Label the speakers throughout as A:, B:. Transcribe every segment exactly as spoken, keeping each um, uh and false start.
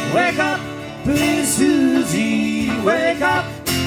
A: Wake up, pretty Susie, wake up.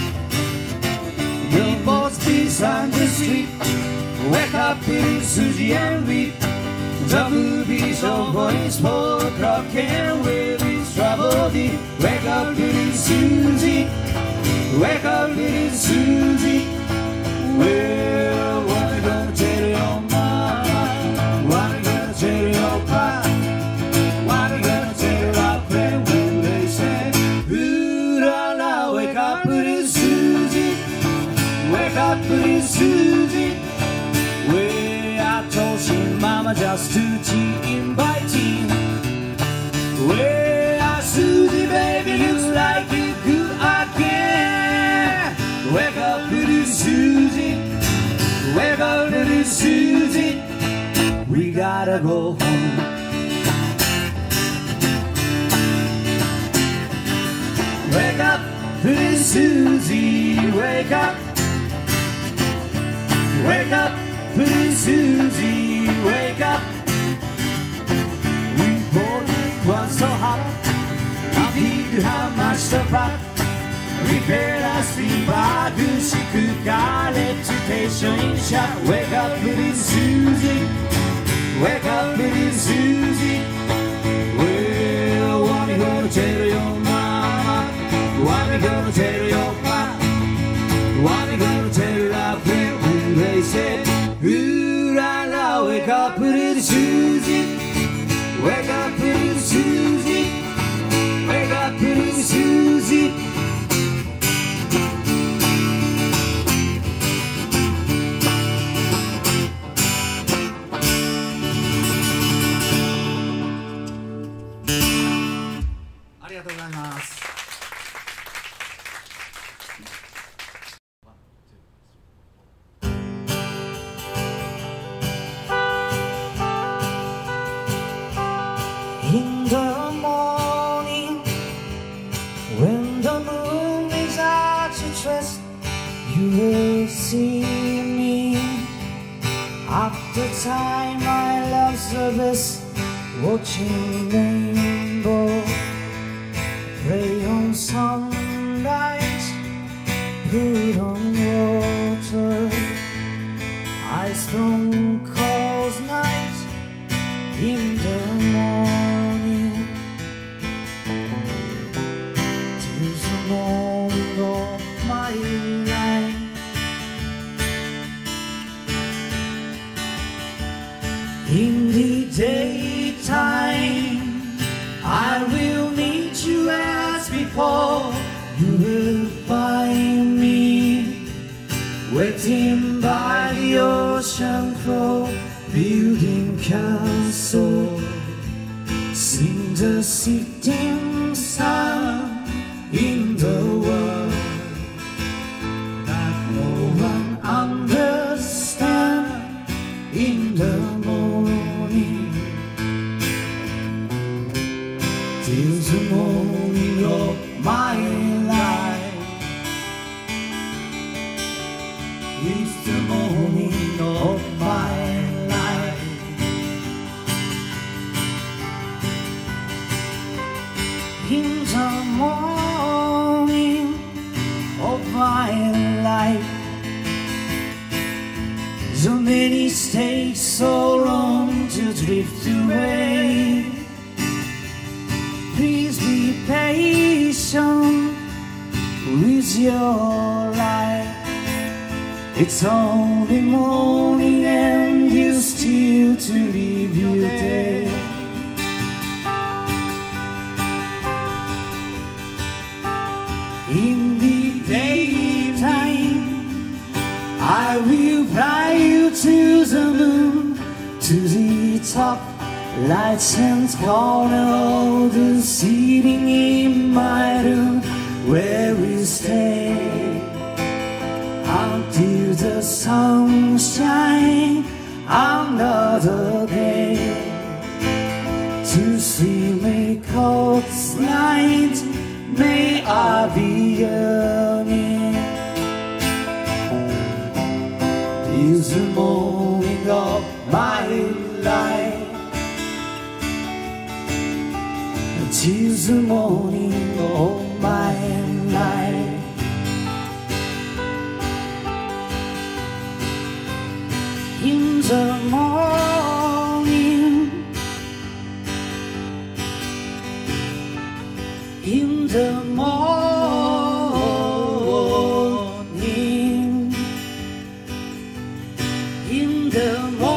A: Billboards beside the street. Wake up, pretty Susie, and read the movies over his four o'clock and with his trouble deep. Wake up, pretty Susie, wake up, little Susie. Well, what are you gonna tell your mama? What are you gonna tell your papa? What are you gonna tell our friend when they say, ooh la la, wake up, little Susie, wake up, little Susie. Well, I told you, mama, just to tea inviting. Well, our Susie, baby, looks like you good again. Wake up, little Susie, wake up, little Susie. We gotta go home. Wake up, little Susie, wake up. Wake up, little Susie, wake up. We both was so hot, we did how much the pot. We fell asleep, I do she could got reputation in shot. Wake up, little Susie, wake up, little Susie. Well, what are you gonna tell your mama? What are you gonna tell your papa? What are you gonna tell our friend when they say, ooh la la, wake up, little Susie, wake up, little Susie, wake up, little Susie.
B: In the morning, when the moon is at its rest, you will see me. At the time I love service, watching rainbow, pray on sunrise, put on water, ice from cold night in the morning. Tis the morning of my life. In the daytime I will meet you as before. You will find me waiting by the ocean floor, building castle, sing the setting sun in the world that no one understands. In the morning, till the morning of my life. It's the morning of my life. In the morning of my life, so many mistakes so long to drift away. Please be patient with your life. It's only morning and you still to live your day. In the daytime I will fly you to the moon, to the top lights and corner of the ceiling in my room, where we stay until the sun shines another day. To swim a cold night, may I be yearning. Is the morning of my life. 'tis the morning of my life. In the morning, in the morning, in the morning.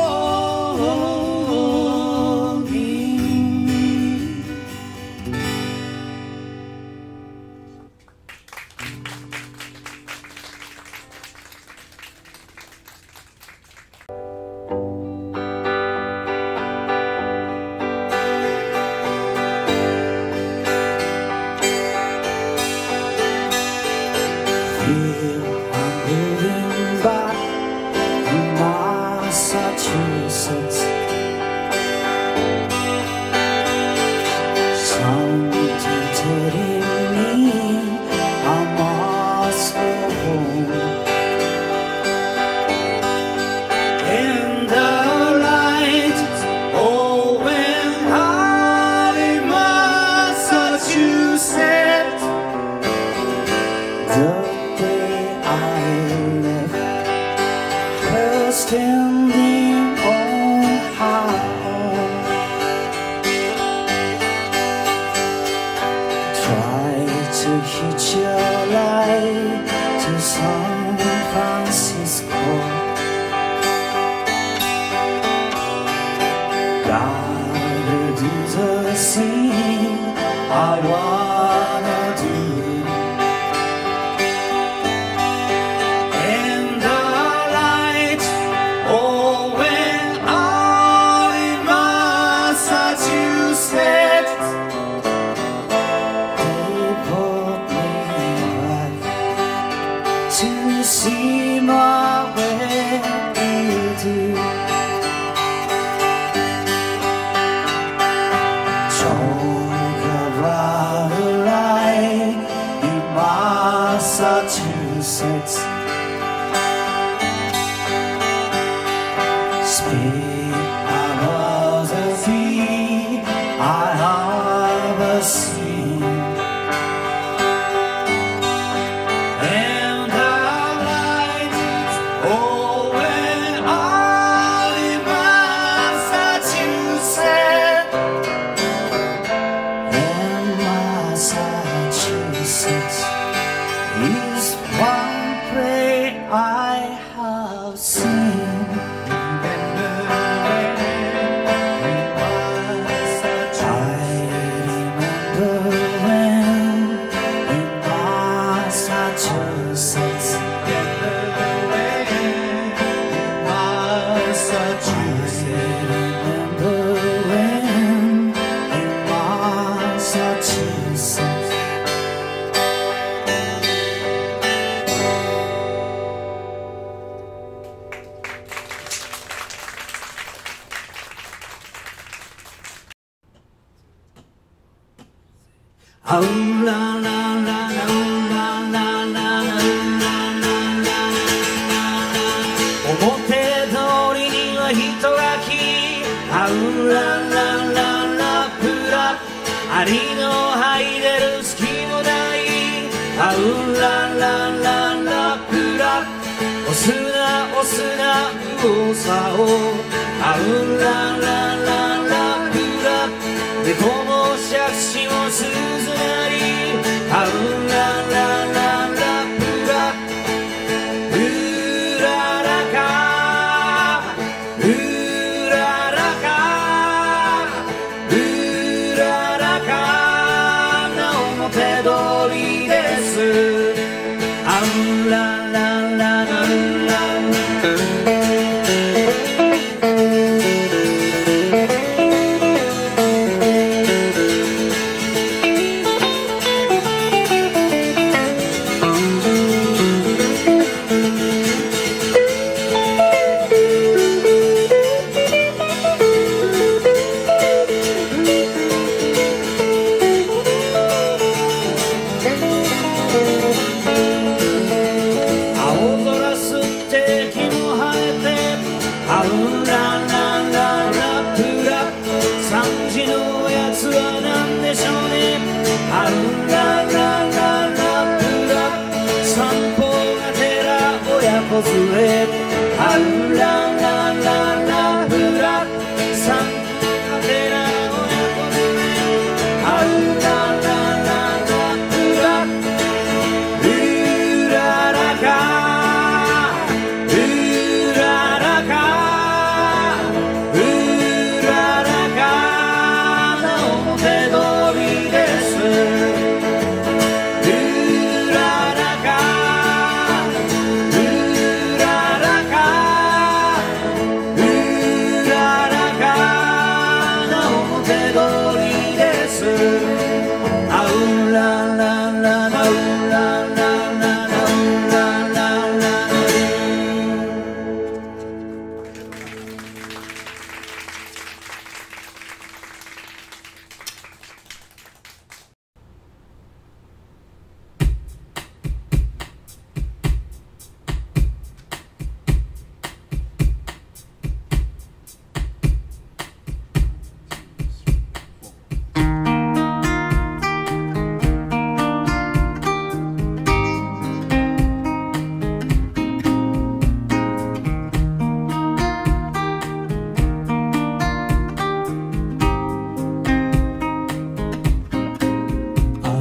B: I'm moving back to Massachusetts. Something telling me I must go home. And the lights all went out in Massachusetts. The standing on her own, try to hitch your light to San Francisco. Gotta do the thing I wanna do. To see my way to talk about a life in Massachusetts. Speak about the thing I have seen. Is one play I have seen. I remember when in Massachusetts. I remember when in Massachusetts. Oh la la la la la la la la表通りには人が来、あうららららプラ、アリの吐いてる隙もない、あうららららプラ、押すな押すな右往左往、あうららららプラ、猫も杓子も鈴なり、あうららららプラ、うららかうららかうららかな表通りです。あうららららら「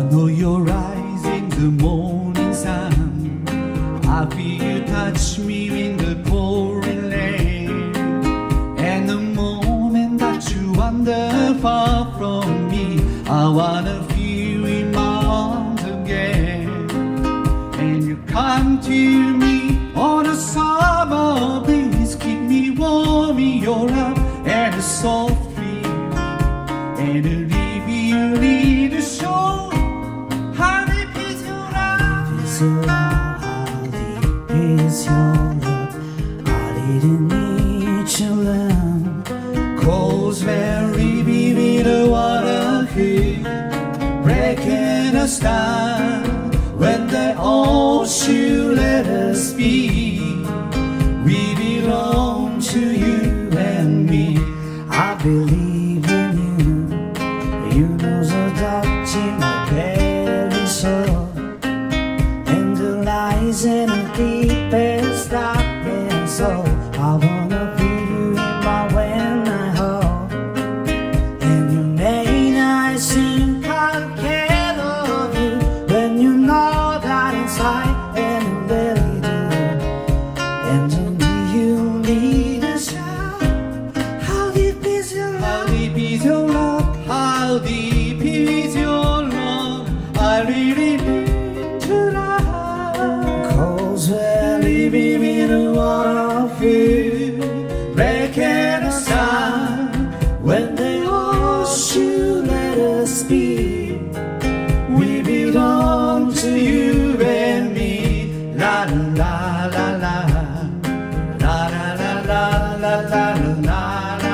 A: know your eyes in the morning sun. I feel you touch me in the pouring rain. And the moment that you wander far from me, I wanna feel you in my arms again. And you come to me on a summer breeze, keep me warm in your love and a soft breeze. And a leave you lead a show. How deep is your love?
B: Is your love? How deep is your love? I didn't need your love.
A: Cause very baby the water here, breaking us down. When the ocean let us be, we belong to you and me.
B: I believe in you. You know the depth in my very soul, and the lies in the deepest darkness. So I wanna feel you in my when I hold, and you may not seem I care of you when you know that inside, and you really do. And to me you need a shout. How deep is your
A: How
B: love?
A: deep is your love? How deep is your love? I really need to love.
B: Cause we're living in a world of fear,
A: Breaking us down.
B: when they all should let us be. We belong to you and me.
A: La la la la la la la la la la la la la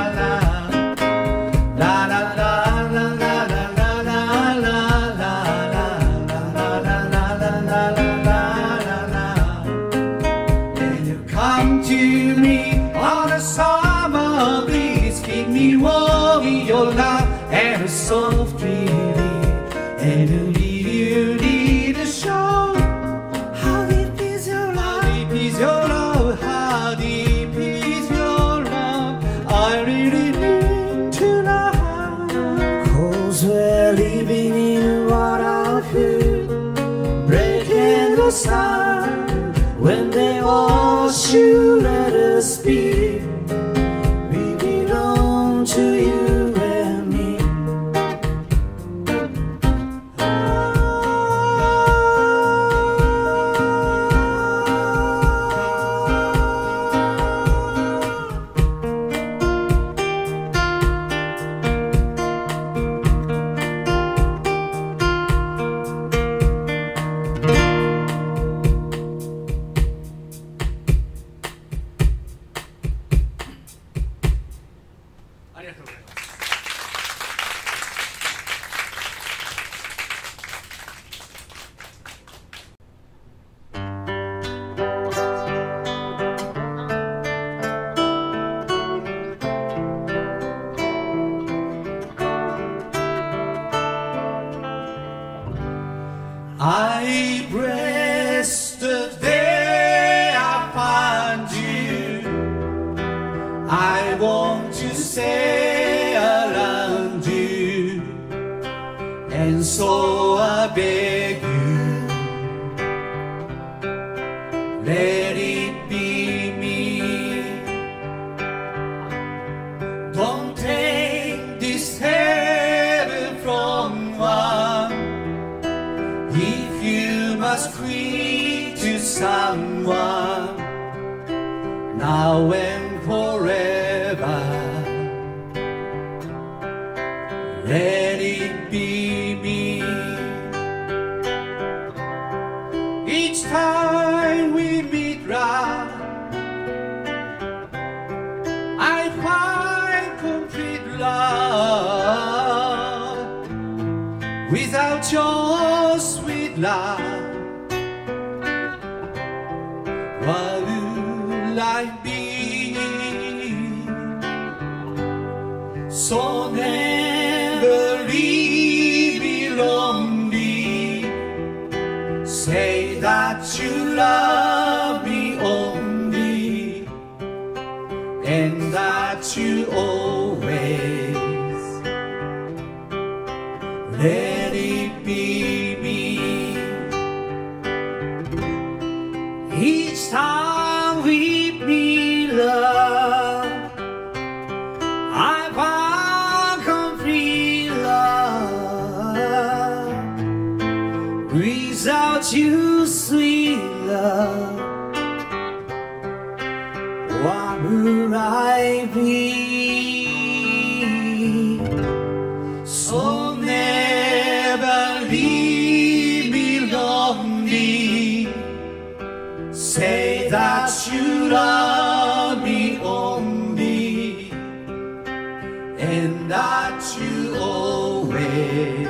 A: la la la. And you come to me on a summer breeze, keep me warm in your love and a soft breeze. And you need a show.
B: How deep is your
A: How
B: love?
A: deep is your love? How deep is your love? I really need to love.
B: Cause we're living in a world of fear, breaking the sun when they all should let us be. We belong to you and me.
A: I bless the day I find you. I want to stay around you, and so I beg you, let it be me. Don't take this heaven from one. If you must cling to someone, now and forever, let it be me. Each time we meet right, I find complete love. Without your sweet love, what will life be? So never leave me lonely. Say that you love me only, and that you always let it be.
B: without you, sweet love, what would I be? So never leave me lonely. Say that you love me only, and that you always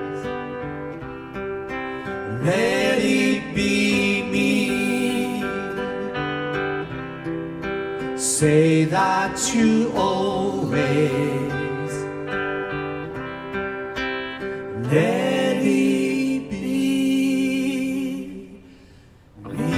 B: let it be me. Say that you always let it be me.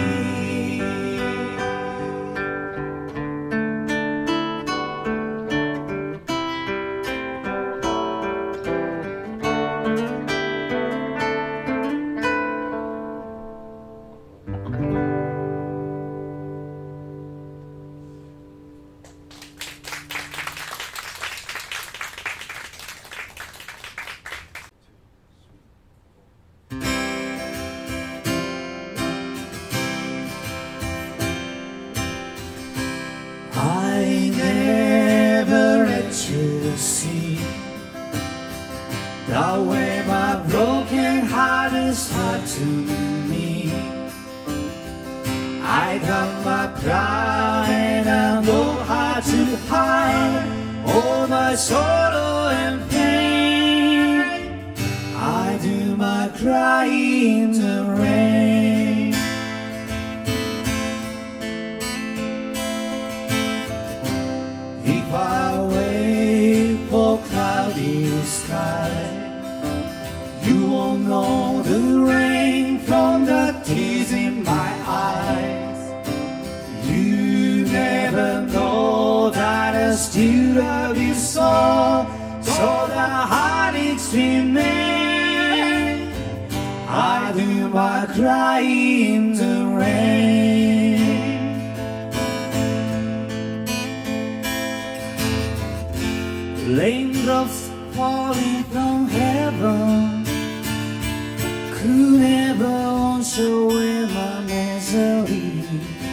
B: I never let you see the way my broken heart is hard to me. I got my pride and I know how to hide all my sorrow and pain. I do my crying in the rain. If I wait for cloudy sky, you won't know the rain from the tears in my eyes. You never know that I still love you so, so the heartaches remain. I do my crying in the rain. Raindrops falling from heaven could never wash away my misery.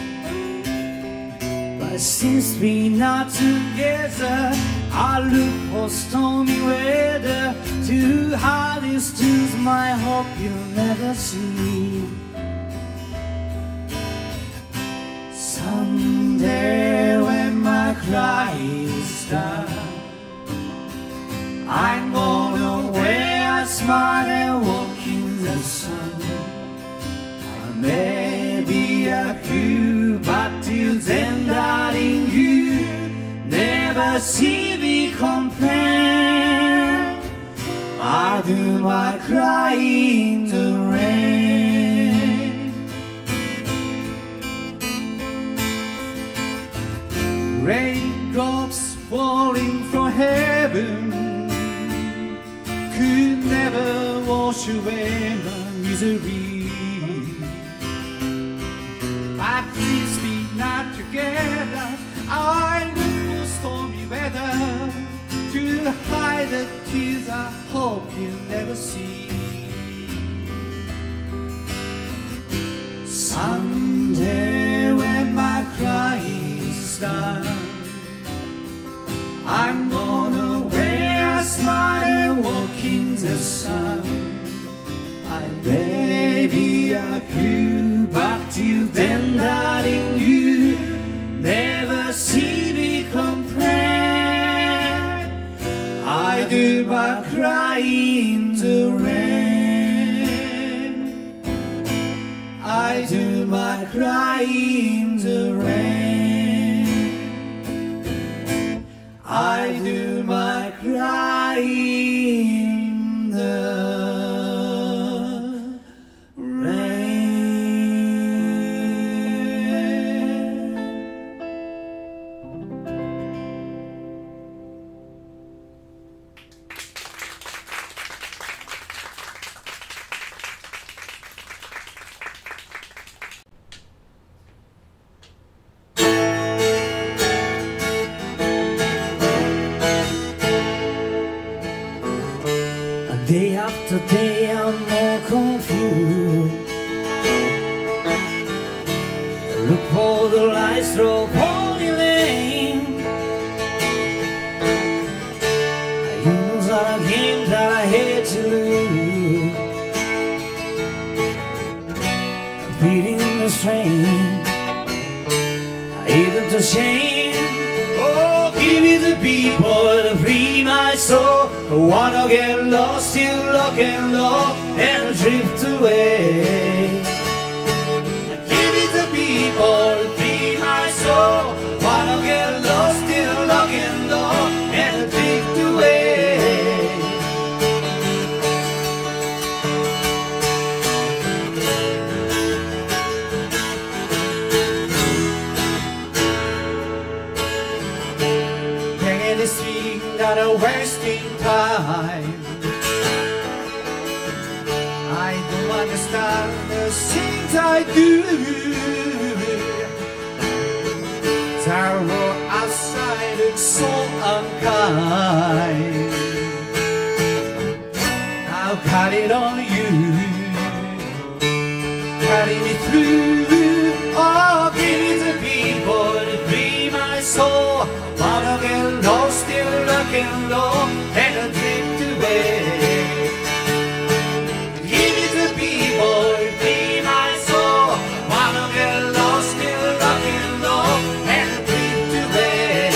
B: But since we're not together, I look for stormy weather to hide these tears my hope you'll never see. Someday when my cry is done, I'm gonna wear a smile and walk in the sun. I may be a fool, but till then, darling, you never see me complain. I do my crying in the rain. Raindrops falling from heaven could never wash away my misery. But since we're not together, I look for stormy weather to hide the tears I hope you'll never see. Someday when my cry is done, I'm gonna wear a smile and walk in the sun. I may be a fool, but till then, darling, you never see me complain. I do my crying in the rain. I do my crying in the rain. I do my crying in the Day after day I'm more confused. before the lights drove Pony Lane. You know that a game that I hate to lose, beating the strain, even to shame. Oh, give me the beat, boy, to free my soul. I wanna get lost in lock and low and drift away. Give me the beat, boy, to free my soul. Wanna get lost in lock and low and drift away. Hanging this thing that are wasting time. I don't understand the things I do. Terror outside looks so unkind. I'll cut it on you, cutting it through. Oh, give me the people to free my soul. Wanna get lost in rock and roll and drift away. Give me the people to free my soul. Wanna get lost in rock and roll and drift away.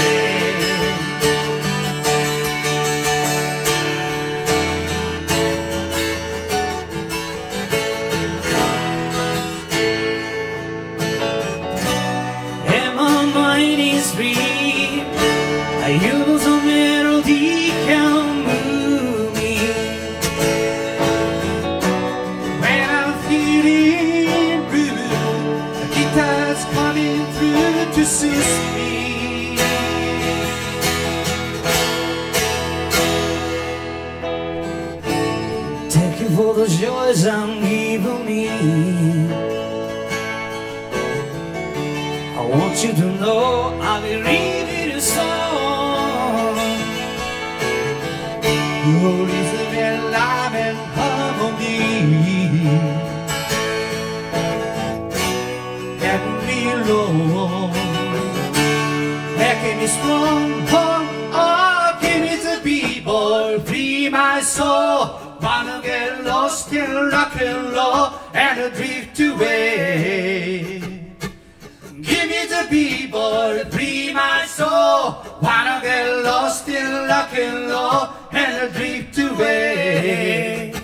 B: And my mind is free. You know the melody can move me when I'm feeling blue. The guitar's coming through to assist me. Thank you for the joys I'm giving me. I want you to know I believe in your song. Your rhythm and love and harmony, making me alone, making me strong. Oh, give me the people, free my soul. Wanna get lost in rock and roll and drift away. Give me the people, free my soul. Wanna get lost in rock and roll and drift away.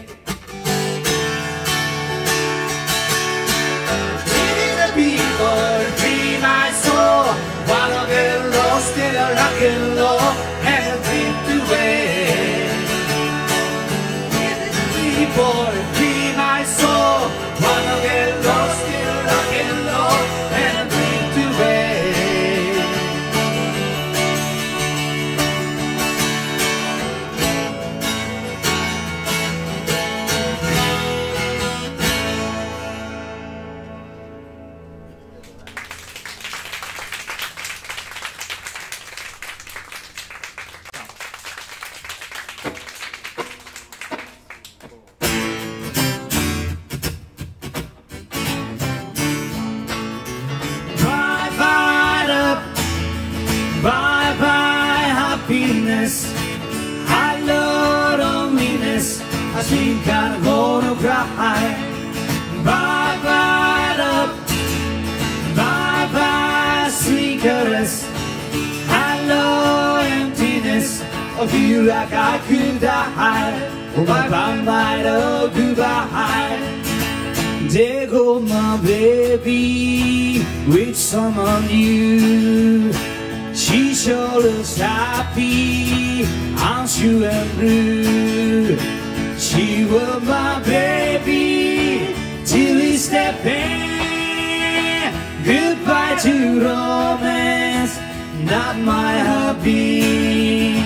B: Give me the people, free my soul. Wanna get lost in rock and roll and drift away. Give me the people, free my soul. Wanna get lost in rock and roll and drift away. Bye bye up, bye bye happiness. I love loneliness. I think I'm gonna cry. Bye bye up, bye bye sweet caress. I love emptiness. I feel like I could die. Oh, bye bye bye up, goodbye. There go my baby with someone new. She sure looks happy, I'm sure and blue. She was my baby till we step in. Goodbye to romance, not my hobby.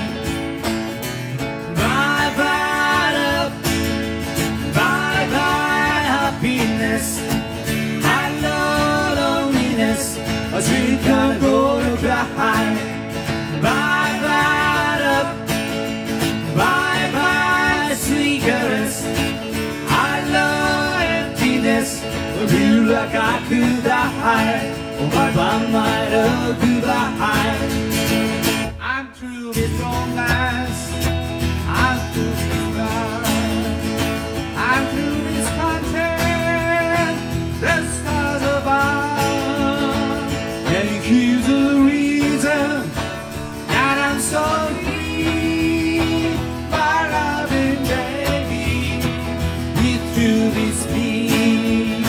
B: Bye bye up, bye bye happiness. I love loneliness, a sweet girl gonna cry. Bye bye up, bye bye sweet caress. I love emptiness, I feel like I could die.
A: Oh, bye bye, my love, goodbye. I'm through with romance. I'm through with love. I'm through this content. The stars above. And here's the reason that I'm sorry. My loving baby, it's through this me.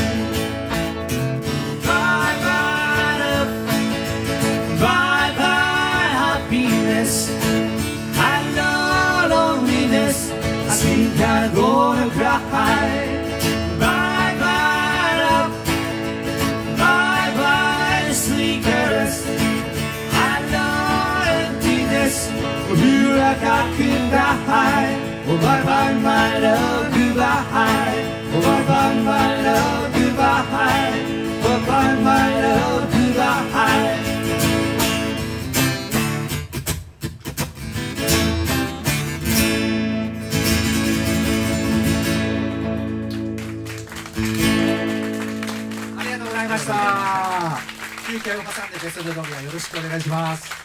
A: Bye bye love. Bye bye happiness. I know loneliness. I think I'm gonna cry. Bye bye love. Bye bye sweet caress. I know emptiness. Feel like I could die. Oh bye bye my love, goodbye. Oh bye bye my love, goodbye. Bye bye my love, goodbye.
C: ありがとうございました。休憩を挟んでベストドローはよろしくお願いします。